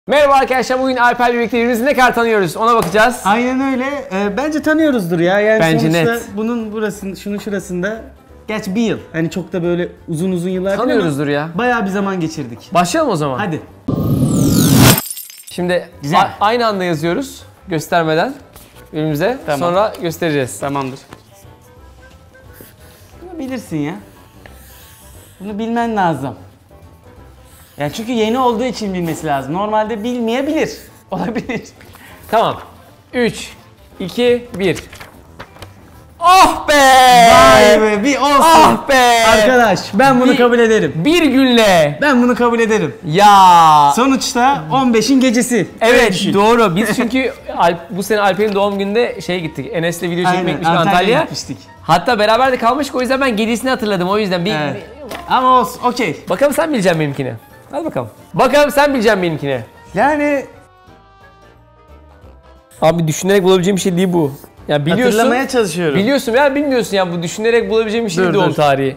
Merhaba arkadaşlar, bugün Alper'le birlikte birbirimizi ne kadar tanıyoruz ona bakacağız. Aynen öyle. Bence tanıyoruzdur ya. Yani bence sonuçta net. bunun burasının, şunun şurasında gerçi bir yıl. Hani çok da böyle uzun yıllar Tanıyoruzdur ya. Bayağı bir zaman geçirdik. Başlayalım o zaman. Hadi. Şimdi Güzel. Aynı anda yazıyoruz göstermeden birbirimize. Tamam. Sonra göstereceğiz. Tamamdır. Bunu bilirsin ya. Bunu bilmen lazım. Yani çünkü yeni olduğu için bilmesi lazım. Normalde bilmeyebilir. Olabilir. Tamam. 3, 2, 1. Oh be! Vay be, bir olsun. Ah be! Arkadaş, ben bunu kabul ederim. Bir günle. Ben bunu kabul ederim. Ya. Sonuçta 15'in gecesi. Öyle Evet, düşün. doğru. Biz çünkü bu sene Alper'in doğum gününde gittik. Enes'le video çekmeye Aynen, gitmiştik Antalya'ya Antalya'ya. gitmiştik. Hatta beraber de kalmıştık, o yüzden ben gerisini hatırladım. O yüzden Evet. Ama olsun, okey. Bakalım sen bileceksin benimkini. Hadi bakalım. Bakalım sen bileceksin benimkini. Yani Abi düşünerek bulabileceğim bir şey değil bu. Ya biliyorsun. hatırlamaya çalışıyorum. Biliyorsun ya bilmiyorsun ya, bu düşünerek bulabileceğim bir şey değil Dur, doğum dur. tarihi.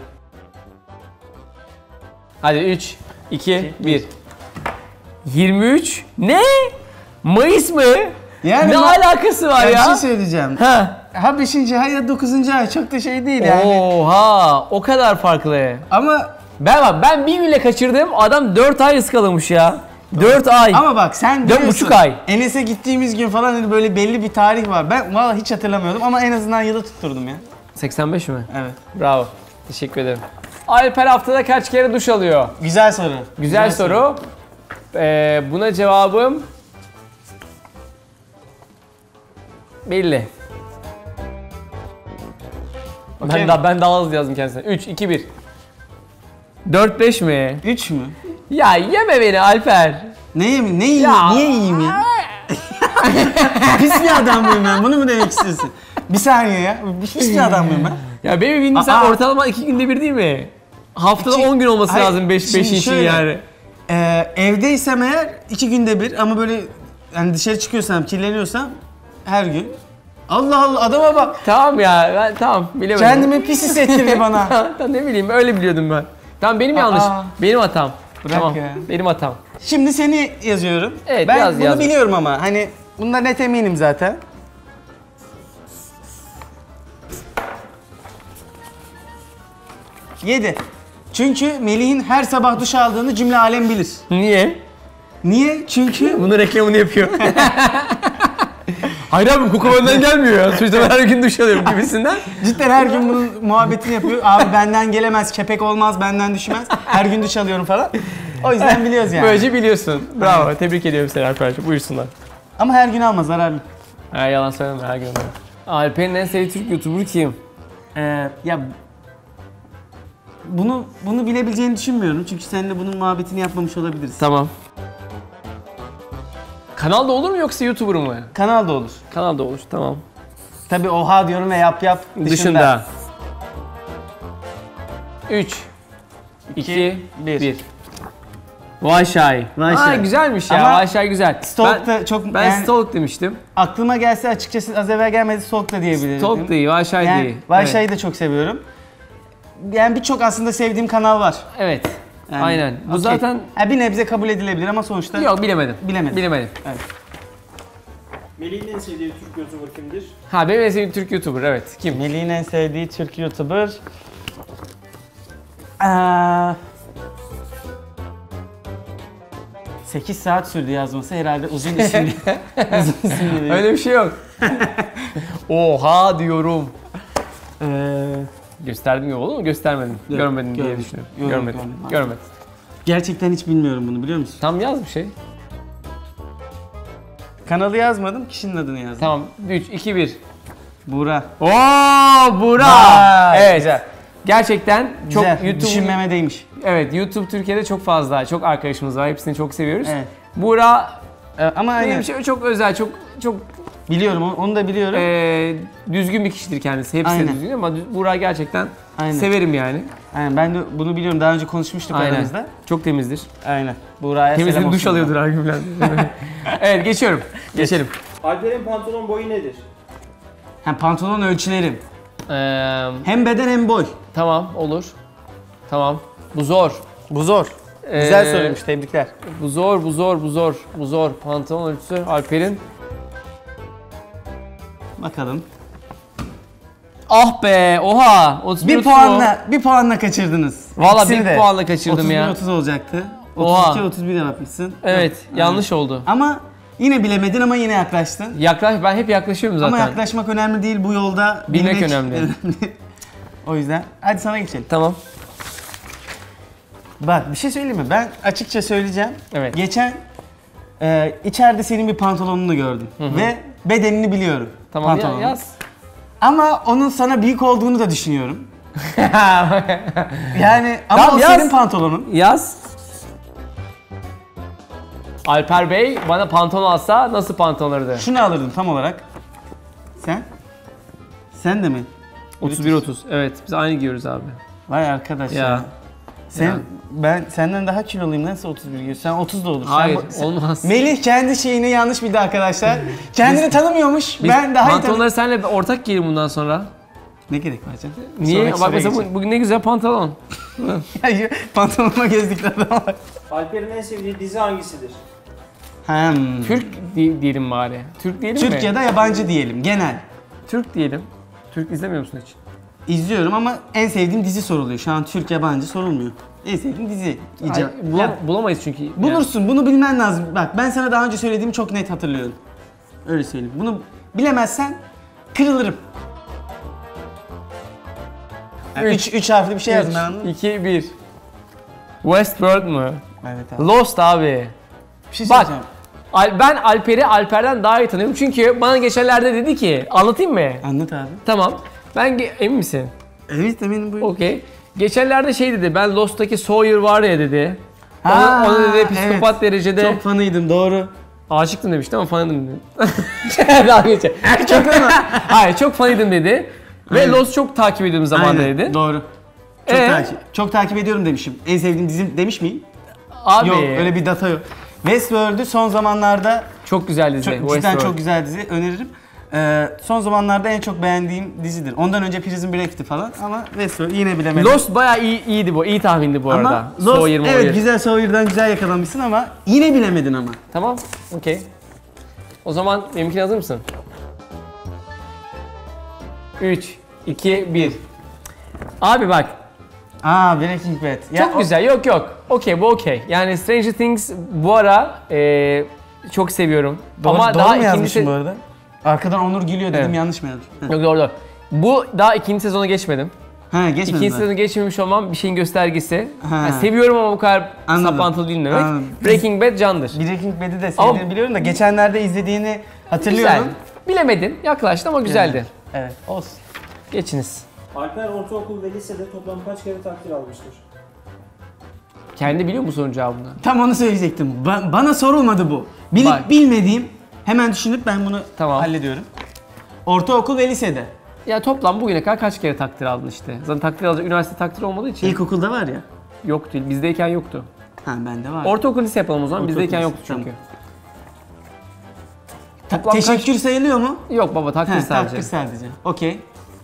Hadi 3, 2, 1. 23? Ne? Mayıs mı? Yani ne alakası var Bir ya? şey söyleyeceğim. Ha. Ha 5. ay ya 9. ay çok da şey değil yani. Oha, o kadar farklı. Ama Ben bir günle kaçırdım. Adam 4 ay ıskalamış ya. 4 ay. bak sen 4,5 biliyorsun. ay. Enes'e gittiğimiz gün falan hani böyle belli bir tarih var. Ben vallahi hiç hatırlamıyordum ama en azından yılı tutturdum ya. 85 mi? Evet. Bravo. Teşekkür ederim. Alper haftada kaç kere duş alıyor? Güzel soru. Güzel soru. Buna cevabım belli. Okey. Ben daha hızlı yazdım kendisine. 3, 2, 1. 4, 5 mi? 3 mü? Ya yeme beni Alper. Ne yiyeyim? Ne yiyeyim? Ya. Niye yiyeyim ya? Pis bir adam mıyım ben? Bunu mu demek istiyorsun? Bir saniye ya. Pis bir adam mıyım ben? Ya benim bildiğim sen Aa. ortalama 2 günde bir değil mi? Haftada 10 gün olması Hayır, lazım 5 şimdi için şöyle, yani. Evdeysem eğer 2 günde bir ama böyle hani dışarı çıkıyorsam, kirleniyorsam her gün. Allah Allah, adama bak. Tamam ya, ben tamam bilemedim. Kendimi pis hissettirdi bana. Tamam, ne bileyim, öyle biliyordum ben. Tamam, benim yanlış. Benim hatam. Bırak tamam, ya. benim hatam. Şimdi seni yazıyorum. Evet, ben yaz, bunu yaz. biliyorum ama hani bundan net eminim zaten. Yedi. Çünkü Melih'in her sabah duş aldığını cümle alem bilir. Niye? Niye? Çünkü Bunun reklamını yapıyor. Hayır abi, koku benden gelmiyor ya. Sonuçta ben her gün duş alıyorum gibisinden. cidden her gün bunun muhabbetini yapıyor. Abi benden gelemez, kepek olmaz, benden düşmez. Her gün duş alıyorum falan. O yüzden biliyoruz yani. Böylece biliyorsun. Bravo, tebrik ediyorum seni Alper'cim. Buyursunlar. Ama her gün alma, zararlı. Ha, yalan söyleme, her gün oluyor. Alper'in en sevdiği Türk YouTuber kim? Ya bunu bilebileceğini düşünmüyorum. Çünkü seninle bunun muhabbetini yapmamış olabiliriz. Tamam. Kanalda olur mu yoksa YouTuber mı? Kanal da olur. Kanalda olur, tamam. Tabii oha diyorum ve yap Dışında. 3, 2, 1. 1. Vay Şay. Vay Aa, Şay. güzelmiş ya. Ama Vay Şay güzel. Stalk da çok... Ben yani Stalk demiştim. aklıma gelse açıkçası az evvel gelmedi, Stalk da diyebilirim. Stalk değil, Vay Şay Yani değil. Vay Evet. Şay'ı da çok seviyorum. Yani birçok aslında sevdiğim kanal var. Evet. Yani, Aynen. Bu okey. zaten... Bir nebze kabul edilebilir ama sonuçta... Yok, bilemedim. Bilemedim. Bilemedim. Evet. Melih'in en sevdiği Türk YouTuber kimdir? Ha, benim en sevdiğim Türk YouTuber, evet. Kim? Melih'in en sevdiği Türk YouTuber... 8 saat sürdü yazması, herhalde uzun isimli. Uzun isimli değil. Öyle bir şey yok. Oha diyorum. Gösterdim ya, olur mu? Göstermedim. Yok, Görmedim diye görmedim. düşünüyorum. Yok, Görmedim. görmedim. Görmedim. Gerçekten hiç bilmiyorum bunu, biliyor musun? Tam yaz bir şey. Kanalı yazmadım, kişinin adını yazdım. Tamam. 3, 2, 1. Buğra. Oo, Burak. Vay, Evet. güzel. Gerçekten çok Güzel, YouTube... düşünmeme değmiş. Evet, YouTube Türkiye'de çok fazla, çok arkadaşımız var. Hepsini çok seviyoruz. Evet. Burak Ama benim aynen. için çok özel, çok Biliyorum, onu da biliyorum. düzgün bir kişidir kendisi. Hepsi de Aynen. düzgün ama Burak'ı gerçekten Aynen. severim yani. Aynen, ben de bunu biliyorum, daha önce konuşmuştuk Aynen. aramızda. Çok temizdir. Aynen. Buğra'ya Temizdir, selam duş olsun. alıyordur her gün falan. Evet, geçiyorum. Geçelim. Alper'in pantolon boyu nedir? Pantolon ölçülerim. Eee, Hem beden hem boy. tamam, olur. Tamam. Bu zor. Bu zor. Güzel soruymuş, tebrikler. Bu zor. Pantolon ölçüsü Alper'in. Bakalım. Ah be, oha. 31 Bir puanla kaçırdınız. Valla İkisini bir de. puanla kaçırdım ya. 31-30 olacaktı. Oha. 32-31 yapmışsın. Evet, yanlış oldu. Ama yine bilemedin ama yine yaklaştın. Ben hep yaklaşıyorum zaten. Ama yaklaşmak önemli değil bu yolda. Bilmek önemli. O yüzden hadi sana geçelim. Tamam. Bak bir şey söyleyeyim mi? Ben açıkça söyleyeceğim. Evet. Geçen içeride senin bir pantolonunu gördüm. Ve bedenini biliyorum. Tamam ya, pantolonun. yaz. Ama onun sana büyük olduğunu da düşünüyorum. Yani ama Tamam, o yaz. senin pantolonun. Yaz. Alper Bey bana pantolon alsa nasıl pantolon alırdı? Şunu alırdım tam olarak. Sen? Sen de mi? 31-30. Evet, biz aynı giyiyoruz abi. Vay arkadaş ya. Ya. Sen Ya. ben senden daha kiloluyum, nasıl 31 giyiyorsun? Sen 30 da olur. Hayır, Sen, olmaz. Melih kendi şeyini yanlış bildi arkadaşlar. Kendini tanımıyormuş. Ben daha iyi tanıyorum. Pantolonları seninle ortak giyelim bundan sonra. Ne gerek var canım? Niye? Sonraki Bak soruya mesela geçelim. bugün ne güzel pantolon. Pantolonuma gezdikleri adam var. Alper'in en sevdiği dizi hangisidir? Türk diyelim bari. Türk diyelim mi? Türk ya da yabancı diyelim genel. Türk diyelim. Türk izlemiyor musun hiç? İzliyorum ama en sevdiğim dizi soruluyor. Şu an Türk yabancı sorulmuyor. En sevdiğim dizi. Ay, bulamayız çünkü. Yani. Bulursun, bunu bilmen lazım. Bak ben sana daha önce söylediğimi çok net hatırlıyorum. Öyle söyleyeyim. Bunu bilemezsen kırılırım. Yani üç harfli bir şey yazdım ben anladın mı? 2, 1. Westworld mu? Evet abi. Lost abi. Bir şey Bak. söyleyeceğim. Ben Alper'i Alper'den daha iyi tanıyorum çünkü bana geçenlerde dedi ki, anlatayım mı? Anlat abi. Tamam. Emin misin? Evet eminim buyur. Okey. Geçenlerde şey dedi, ben Lost'taki Sawyer var ya dedi. Ona dedi psikopat derecede Çok fanıydım doğru. aşıktım demişti ama fanıydım dedi. Daha geçe. Çok Hayır, çok fanıydım dedi. Ve Lost çok takip ediyorum zamanında Aynen, dedi. doğru. Çok takip ediyorum demişim. En sevdiğim dizim demiş miyim? Abi Yok öyle bir data yok. Westworld'ü son zamanlarda çok güzel dizi. cidden Westworld. çok güzel dizi, öneririm. Son zamanlarda en çok beğendiğim dizidir. Ondan önce Prison Break'ti falan ama Westworld yine bilemedim. Lost bayağı iyiydi bu. İyi tahmindi bu arada. ama Lost, Sawyer, evet Sawyer. güzel Sawyer'dan güzel yakalanmışsın ama yine bilemedin ama. Tamam. Okey. O zaman benimkine hazır mısın? 3, 2, 1. Abi bak. Breaking Bad. Çok güzel. Yok. Okey, bu okey. Yani Stranger Things bu ara çok seviyorum. Doğru, ama doğru daha mu ikinci yazmışım bu arada? Arkadan Onur gülüyor dedim, Evet. yanlış mı yazmışım? Yok, doğru. Bu daha ikinci sezona geçmedim. Geçmedin İkinci zaten. sezonu geçmemiş olmam bir şeyin göstergesi. Ha. Yani seviyorum ama bu kadar Anladım. saplantılı değilim demek. Anladım. Breaking Bad candır. Breaking Bad'i de Ama- sevdiğini biliyorum da geçenlerde izlediğini hatırlıyorum. Güzel. Bilemedin. Yaklaştın ama güzeldi. Evet, olsun. Geçiniz. Alper ortaokul ve lisede toplam kaç kere takdir almıştır? Kendi biliyor musun sorunun cevabını? Tam onu söyleyecektim. Bana sorulmadı bu. Bak. Bilmediğim, hemen düşünüp ben bunu Tamam. hallediyorum. Ortaokul ve lisede. Ya toplam bugüne kadar kaç kere takdir aldın işte? Zaten takdir alacak üniversite takdir olmadığı için. İlkokulda var ya. Yok değil. Bizdeyken yoktu. Bende var. Ortaokul lise yapalım o zaman. Ortaokul, Bizdeyken lise, yoktu çünkü. tamam. toplam Teşekkür sayılıyor mu? Yok baba, takdir sadece. Takdir sadece. Okey.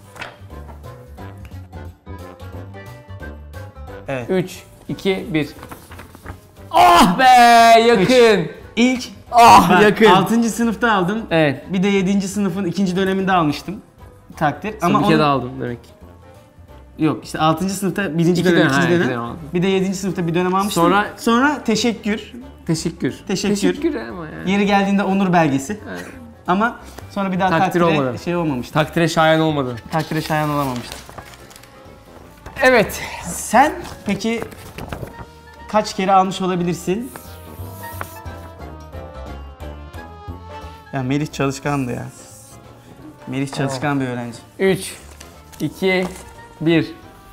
3, 2, 1. Ah be, yakın. İlk Yakın. 6. sınıfta aldım. Evet. Bir de 7. sınıfın 2. döneminde almıştım. Takdir. Ama bir onu- kere daha aldım demek. Yok işte 6. sınıfta 1. dönem, dönem, 2. iki dönem. dönem aldım. Bir de 7. sınıfta bir dönem almıştım. Sonra teşekkür. Teşekkür. Teşekkür. ama yani. Yeri geldiğinde onur belgesi. Ama sonra bir daha Takdir takdire olmadı. şey olmamıştı. Takdire şayan olmadı. Takdire şayan olamamıştı. Evet. Sen peki kaç kere almış olabilirsin? Ya Melih çalışkandı ya. Melih çalışkan bir öğrenci. 3, 2, 1.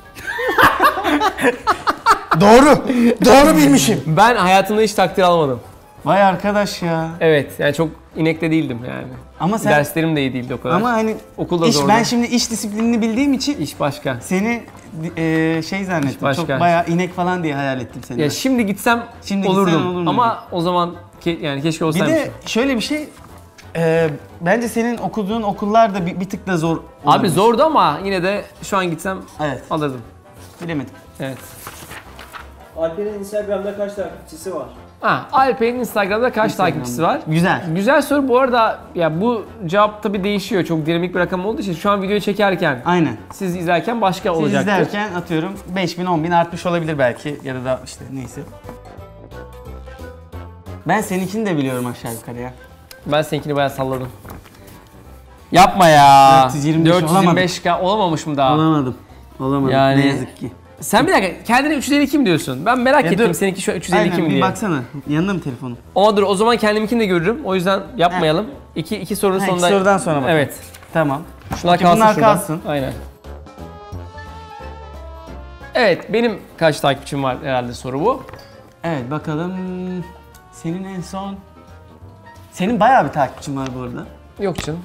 Doğru bilmişim. Ben hayatımda hiç takdir almadım. Vay arkadaş ya. Evet, yani çok inekte değildim yani. Ama sen Derslerim de iyi değildi o kadar. ama hani Okulda iş, zordu. ben şimdi iş disiplinini bildiğim için İş başka. seni şey zannettim. başka. Çok bayağı inek falan diye hayal ettim seni. Ya ben. şimdi gitsem Şimdi olurdum. gitsen olur muydun? Ama o zaman yani keşke Bir olsaymışım. de şöyle bir şey, bence senin okuduğun okullar da bir tık da zor Abi olabilir. zordu ama yine de şu an gitsem Evet, alırdım. bilemedim. Evet. Alper'in Instagram'da kaç takipçisi var? Alper'in Instagram'da kaç takipçisi var? Güzel. Güzel soru bu arada. Ya bu cevap tabii değişiyor. Çok dinamik bir rakam olduğu için şu an videoyu çekerken, Aynen. siz izlerken başka Siz olacaktır. izlerken atıyorum 5000 10.000 artmış olabilir belki ya da işte neyse. Ben seninkini de biliyorum aşağı yukarı ya. Ben seninkini bayağı salladım. Yapma ya. 425 425K olamamış mı daha? Olamadım. Yani- Ne yazık ki. Sen bir dakika kendine 352 mi diyorsun? Ben merak Ya ettim dur. seninki şu an 352 Aynen mi bir diye. baksana. Yanında mı telefonum? Ama dur o zaman kendiminkini de görürüm. O yüzden yapmayalım. İki sorunun Ha, iki sonunda. sorudan sonra bakalım. Evet. Tamam. Şunlar Okey, kalsın bunlar şuradan. kalsın. Aynen. Evet benim kaç takipçim var herhalde soru bu. Evet bakalım. Senin en son... Senin bayağı bir takipçin var bu arada. Yok canım.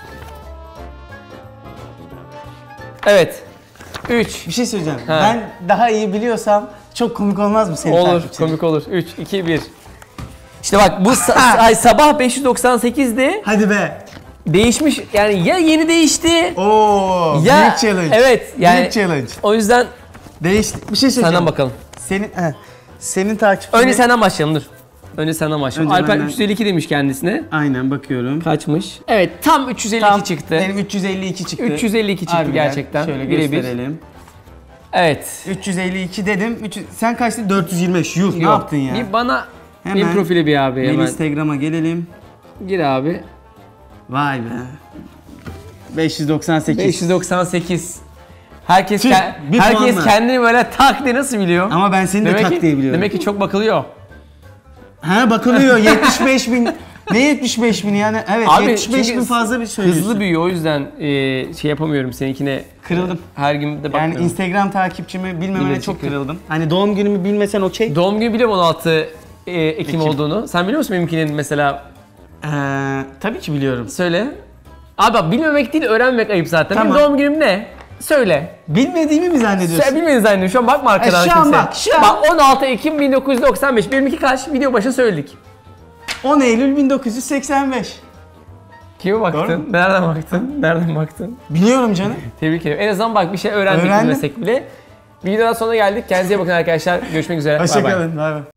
Evet. 3. Bir şey söyleyeceğim. Ha. Ben daha iyi biliyorsam çok komik olmaz mı senin Olur, takipçin? komik olur. 3, 2, 1. İşte bak bu ay sabah 598'de Hadi be. değişmiş yani ya yeni değişti Oo, ya büyük challenge. evet yani Büyük challenge. o yüzden Değişti. Bir şey söyleyeceğim. senden bakalım. Senin takipçin. Önce senden başlayalım dur. Önce senden başlayalım. Önce Alper benden. 352 demiş kendisine. Aynen bakıyorum. Kaçmış? Evet tam 352 Tam çıktı. Benim 352 çıktı. 352 çıktı Harbiden. gerçekten. Şöyle Birebir. gösterelim. Evet. 352 dedim. Sen kaçtı? 425. Yuh ne Yok. yaptın ya? Bir bana Hemen benim profile bir abi Benim hemen. Instagram'a gelelim. Gir abi. Vay be. 598. 598. Herkes Tüh, bir herkes puanla. kendini böyle tak diye nasıl biliyor? Ama ben seni de Demek tak ki, diye biliyorum. demek ki çok bakılıyor. Ha bakılıyor 75 bin. Ne 75 bin yani? Evet Abi, 75 bin çünkü fazla bir söylüyorsun. Hızlı büyüyor o yüzden şey yapamıyorum seninkine. Kırıldım. Her gün de Yani bakmıyorum. Instagram takipçimi bilmemene Bilmedi çok çünkü. kırıldım. Hani doğum günümü bilmesen okey. Doğum günü biliyorum 16 Ekim Ekim. olduğunu. Sen biliyor musun benimkinin mesela? Tabii ki biliyorum. Söyle. Abi bak bilmemek değil öğrenmek ayıp zaten. Tamam. Benim doğum günüm ne? Söyle. Bilmediğimi mi zannediyorsun? Sen bilmediğini zannediyorum. Şu an bakma arkadan şu an kimse. bak, şu an. Bak 16 Ekim 1995. Benimki kaç? Video başına söyledik. 10 Eylül 1985. Kime Doğru baktın? mu? Nereden baktın? Nereden baktın? Biliyorum canım. Tebrik ederim. En azından bak bir şey öğrendik Öğrendim. bilmesek bile. Videodan sonra geldik. Kendinize iyi bakın arkadaşlar. Görüşmek üzere. Bay bay. Hoşçakalın. Bay bay.